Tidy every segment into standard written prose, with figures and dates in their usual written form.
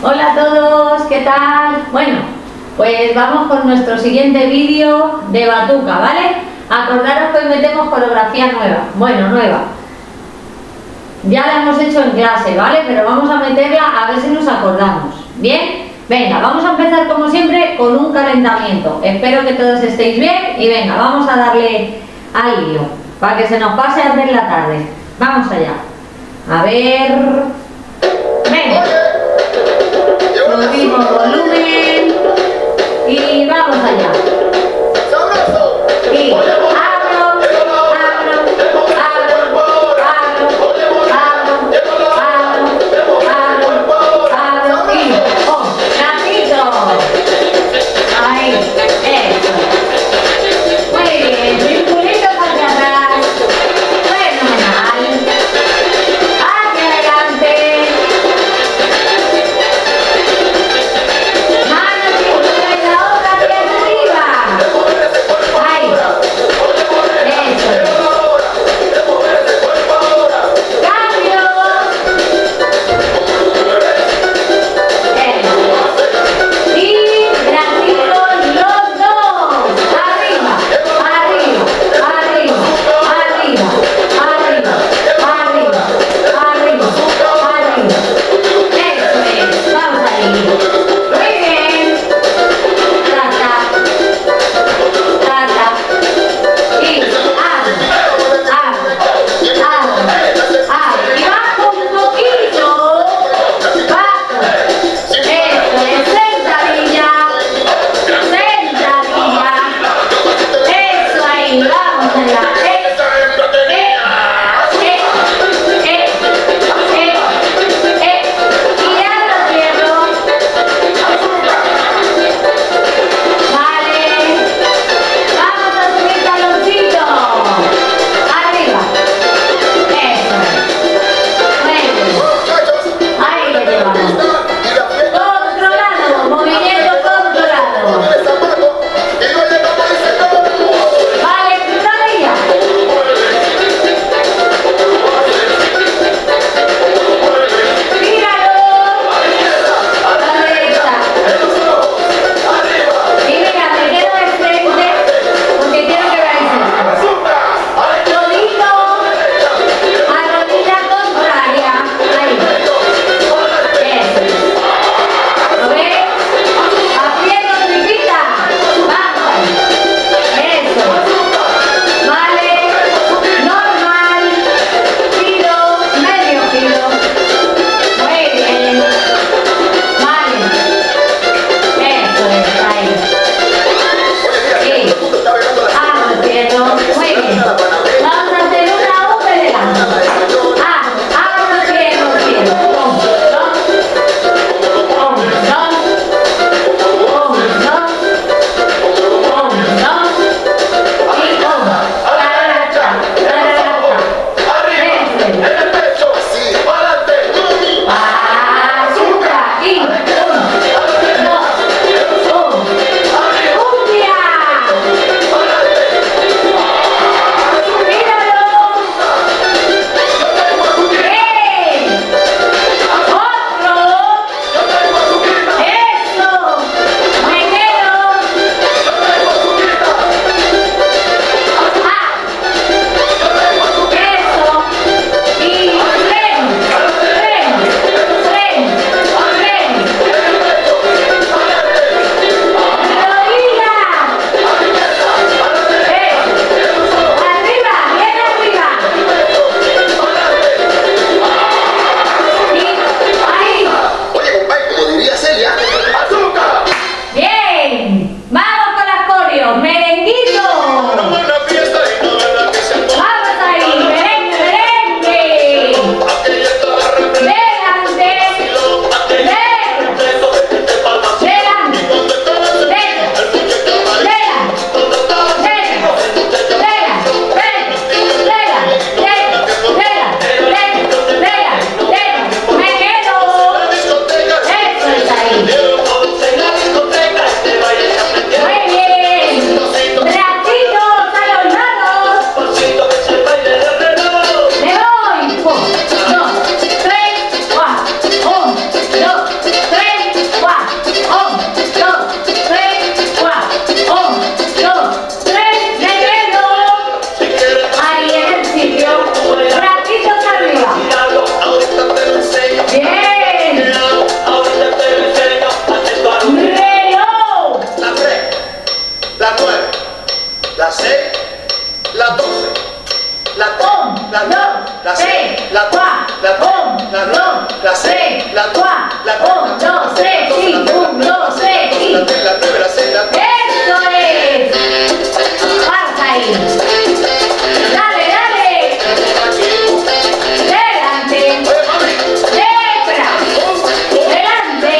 Hola a todos, ¿qué tal? Bueno, pues vamos con nuestro siguiente vídeo de batuca, ¿vale? Acordaros que hoy metemos coreografía nueva, nueva. Ya la hemos hecho en clase, ¿vale? Pero vamos a meterla a ver si nos acordamos. ¿Bien? Venga, vamos a empezar como siempre con un calentamiento. Espero que todos estéis bien y venga, vamos a darle al lío para que se nos pase a hacer la tarde. Vamos allá. A ver... Venga. Subimos volumen y vamos allá. Y abro, y gatito. Ahí, eso. Muy bien, circulito hacia atrás. Fenomenal. Hacia adelante. Un, dos, tres, sí. Un, dos, tres, sí. ¡Eso es! ¡Vamos ahí! ¡Dale, dale! ¡Delante! ¡Detrás! ¡Delante!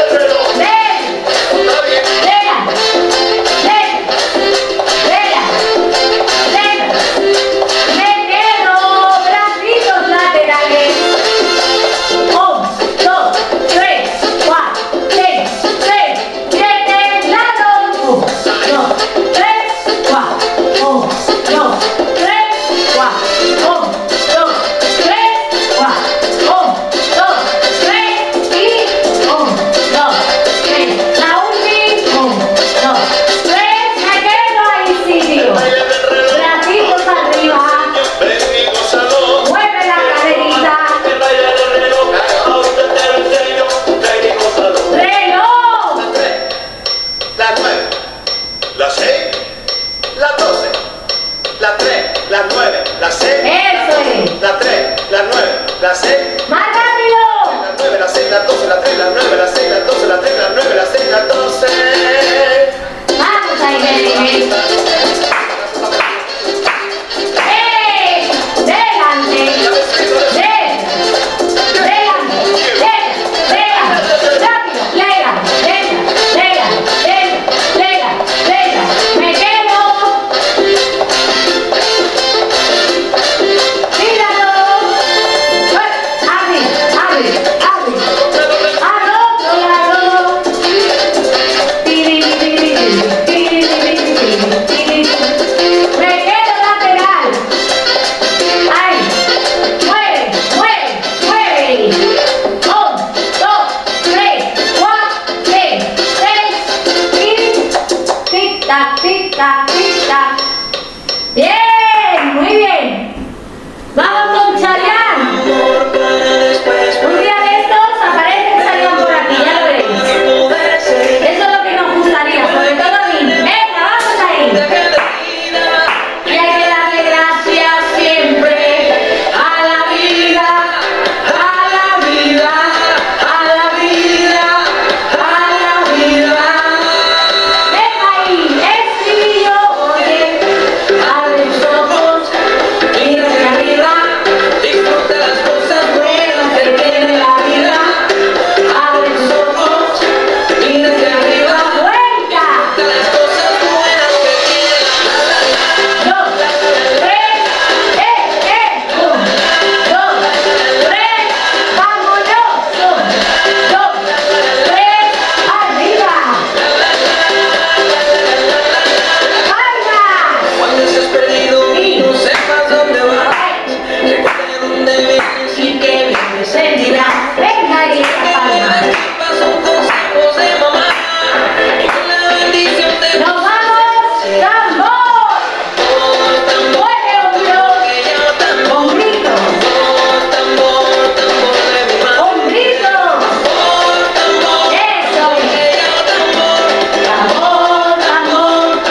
Me quedo bracitos laterales. 1, 2, 3, 4, 6, 6, 7, lados. 1, 2, 3, 4, 1, 2, 3, 4, 1, 2, 3, 4, 1, 2, 3 y 1, 2, 3. La última. 1, 2, 3. Me quedo ahí, sitio. Bracitos arriba. Mueve la caderita. ¡Reloj! La 9, la 6, la 12, la 3, la 9, la 6, Eso es. la 3, la 9, la 6, ¡Más rápido! la 9, la 6, la 12, la 3, la 9, la 6, la 12, la 3, la 9, la 6, la 12. Vamos ahí, ven. Delante. Me quedo. Tíralo. Abre. Al otro lado. Me quedo lateral. Ahí. Mueve. 1, 2, 3, 4, 6, 6 y tic tac, tic tac, tic tac. Bien, muy bien. Vamos con Chayanne. Un día de estos aparece Chayanne por aquí, ya lo veréis. Eso es lo que nos gustaría, sobre todo a mí. Venga, vamos ahí. Y hay que darle gracias siempre a la vida, a la vida, a la vida, a la vida. Venga ahí, estribillo, oye, abre los ojos, mira hacia arriba, disfruta las cosas buenas que tiene la vida. Abre los ojos, mira hacia arriba, vuelta. 2, 3, 1, 2, 3, vámonos. 1, 2, 3, arriba. ¡Baila! Cuando estés perdido y no sepas dónde vas, recuerda dónde vienes y que vienes Sentirás, venga y palma. son consejos de mamá y con la bendición de ¡Nos vamos! ¡Tambor! ¡Mueve hombro! ¡Hombrito! ¡Hombrito! ¡Eso es! ¡Tambor, tambor!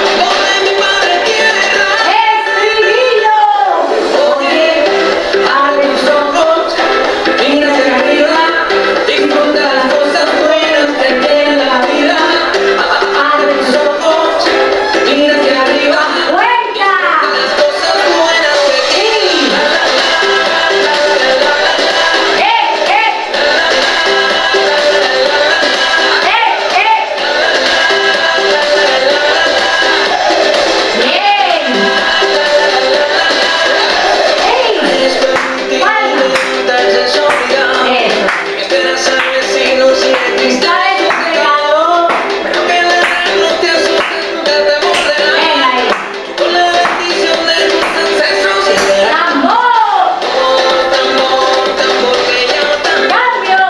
¡Estribillo! Oye, abre los ojos, mira hacia arriba, disfruta las cosas buenas que tiene la vida. Abre los ojos, mira hacia arriba, vuelta. Sí. Bien. ¡Ey! Eso. ¿Sabes un pecado? Venga ahí. ¡Tambor! ¡Cambio!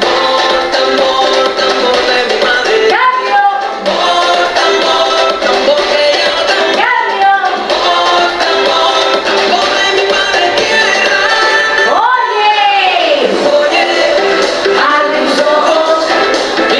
¡Cambio! ¡Cambio! ¡Oye! Abre los ojos,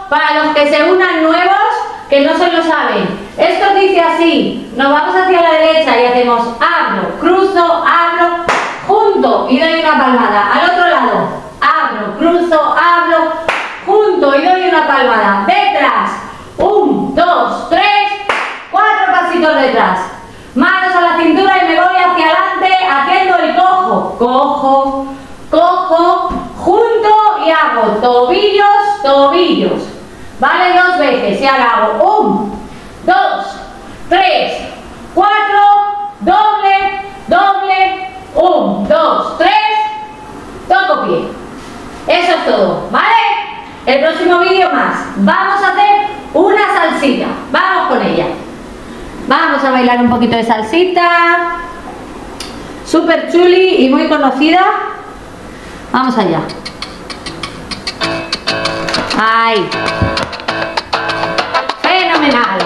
para los que se unan nuevos, que no se lo saben. Esto dice así, nos vamos hacia la derecha y hacemos abro, cruzo, abro, junto y doy una palmada. Al otro lado, abro, cruzo, abro, junto y doy una palmada. Detrás, 1, 2, 3, 4 pasitos detrás. Manos a la cintura y me voy hacia adelante haciendo el cojo. Cojo, cojo, junto y hago tobillos, tobillos. Vale, 2 veces y ahora hago 1, 2, 3, 4, doble, doble, 1, 2, 3, toco pie. Eso es todo, ¿vale? El próximo vídeo más. Vamos a hacer una salsita. Vamos con ella. Vamos a bailar un poquito de salsita. Súper chuli y muy conocida. Vamos allá. ¡Ay! ¡Fenomenal!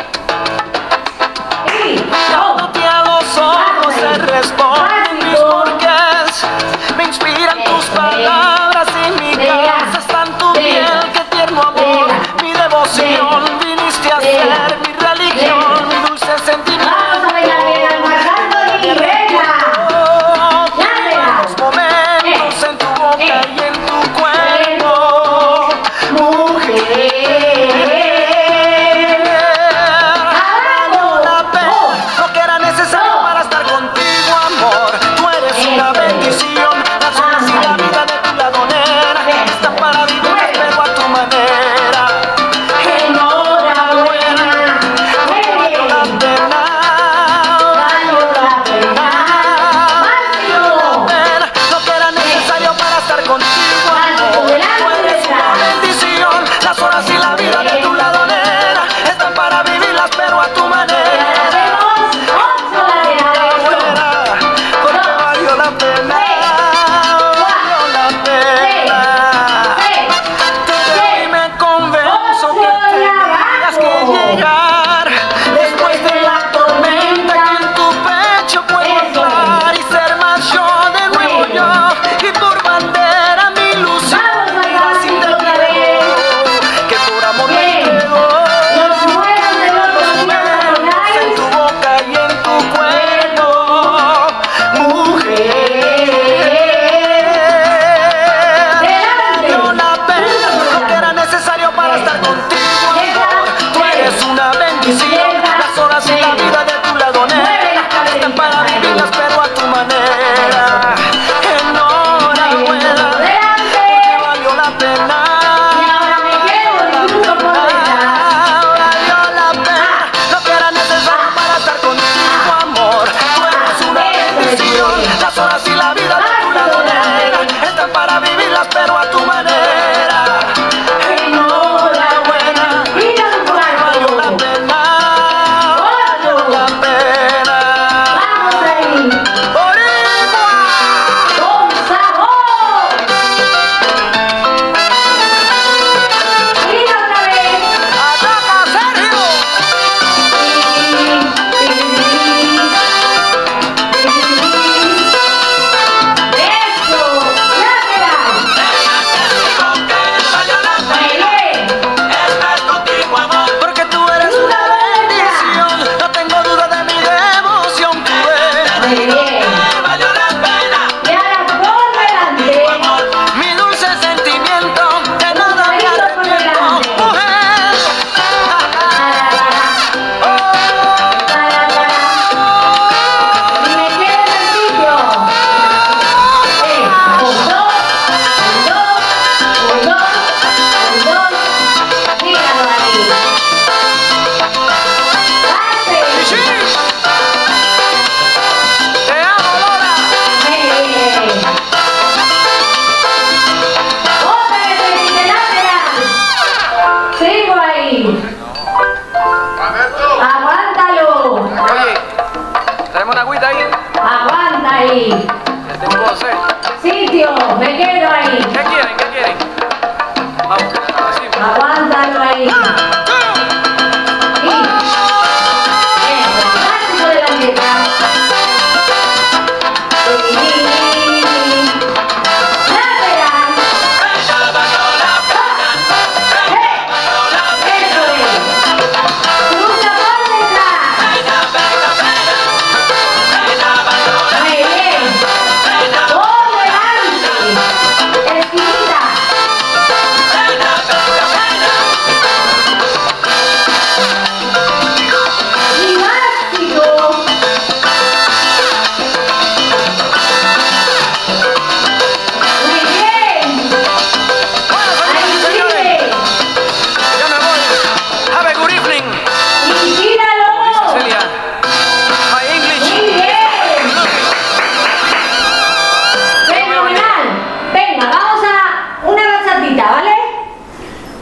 Y Te hago solo se responden mis porqués. Me inspiran tus palabras y mi casa está en tu piel. Qué tierno amor, mi devoción. Viniste a ser mi religión, mi dulce sentimiento. vamos a bailar bien al marcando y venga. Los momentos en tu boca y en tu cuerpo, mujer.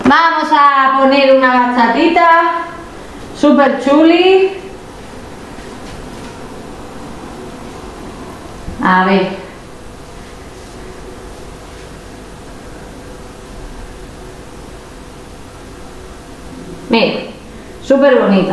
Vamos a poner una bachatita super chuli. A ver. Mira, súper bonita.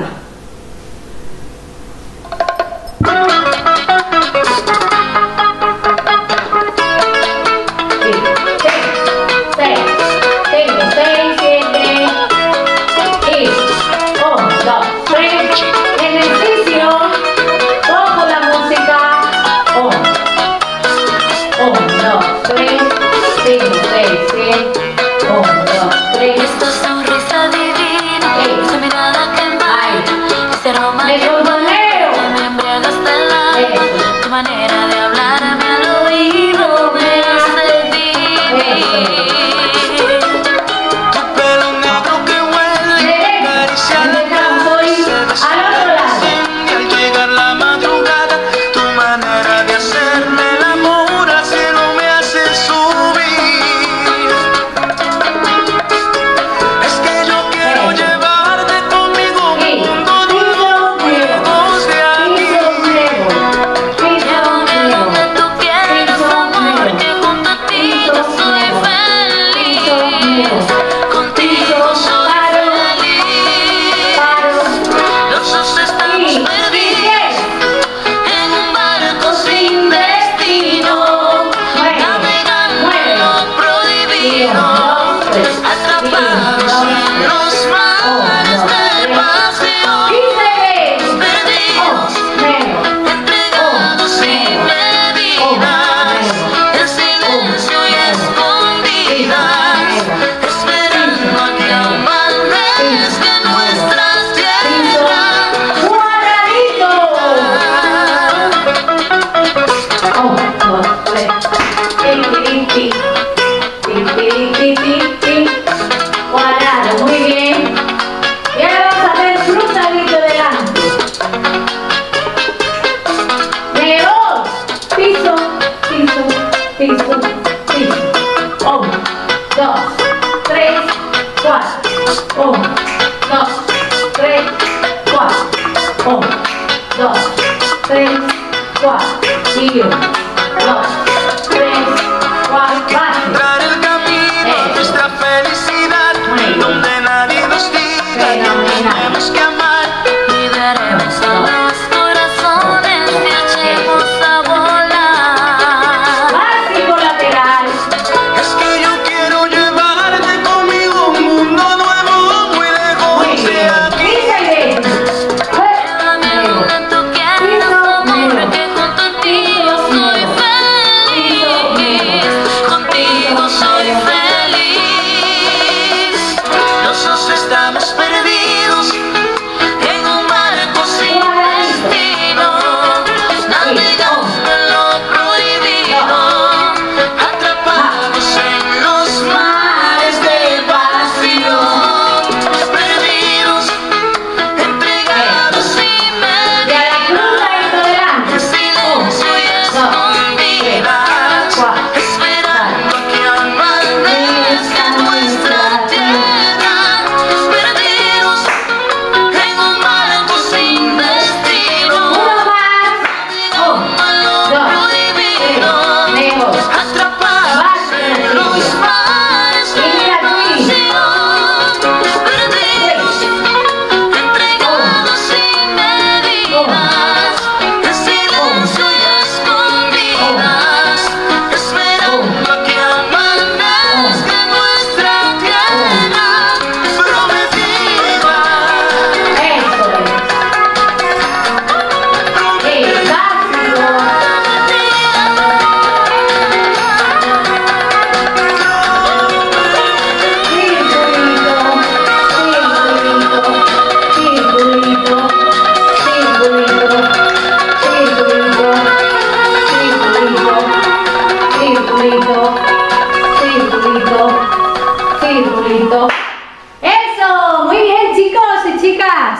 Eso, muy bien chicos y chicas,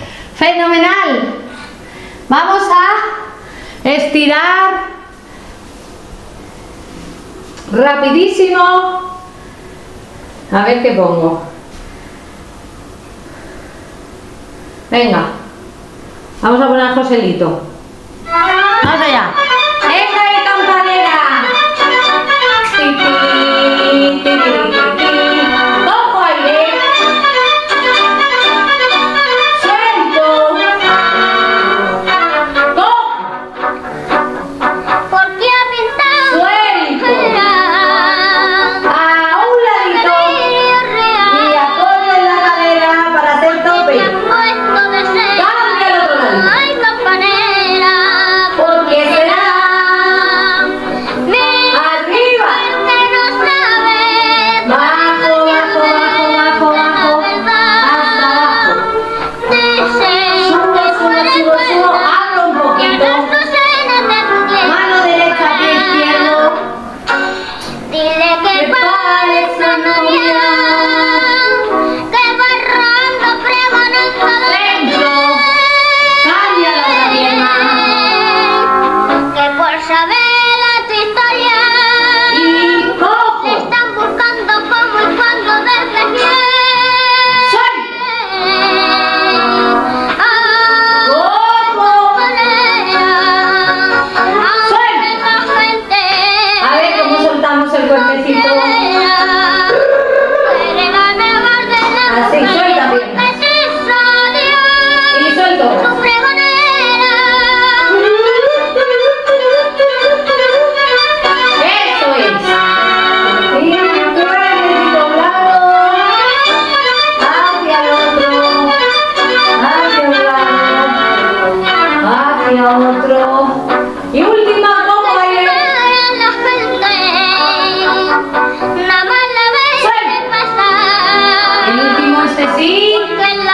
fenomenal. Vamos a estirar rapidísimo. A ver qué pongo. Venga. Vamos a poner a Joselito. Vamos allá. ¡Venga de campanera! Ti, ti, ti, ti, ti, ti. Cojo aire. Suelto. Cojo. ¿Por qué ha pintado? Suelto. A un ladito. Y apoyo en la cadera para hacer tope. Cambia al otro lado. Porque será arriba. Bajo, bajo, bajo, bajo, bajo. Hasta abajo. Subo, subo, subo, subo. Abro un poquito. Mano derecha, pie izquierdo. Dile que parece novia. que barrando pregonando Centro. Cambia la otra pierna. que por saber tu historia Y te cojo. están buscando cómo y cuándo desde quién. A ver cómo soltamos el cuerpecito. Así, suelta pierna. Y suelto. Eso es. Y cuerpecito a un lado. Hacia el otro. Hacia un lado. Hacia otro. Y última, como aire. El último, este sí. Que la